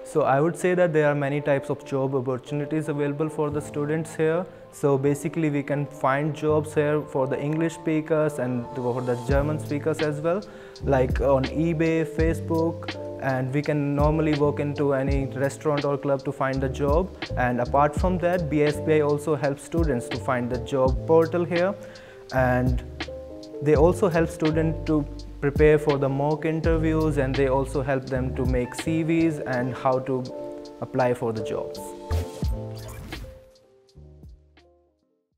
So I would say that there are many types of job opportunities available for the students here. So basically we can find jobs here for the English speakers and for the German speakers as well, like on eBay, Facebook, and we can normally walk into any restaurant or club to find a job. And apart from that, BSBI also helps students to find the job portal here, and they also help students to prepare for the mock interviews, and they also help them to make CVs and how to apply for the jobs.